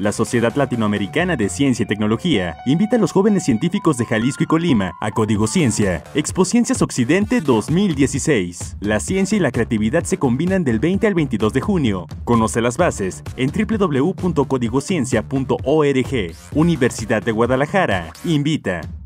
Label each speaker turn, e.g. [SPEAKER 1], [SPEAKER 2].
[SPEAKER 1] La Sociedad Latinoamericana de Ciencia y Tecnología invita a los jóvenes científicos de Jalisco y Colima a Código Ciencia, Expociencias Occidente 2016. La ciencia y la creatividad se combinan del 20 al 22 de junio. Conoce las bases en www.codigociencia.org. Universidad de Guadalajara invita.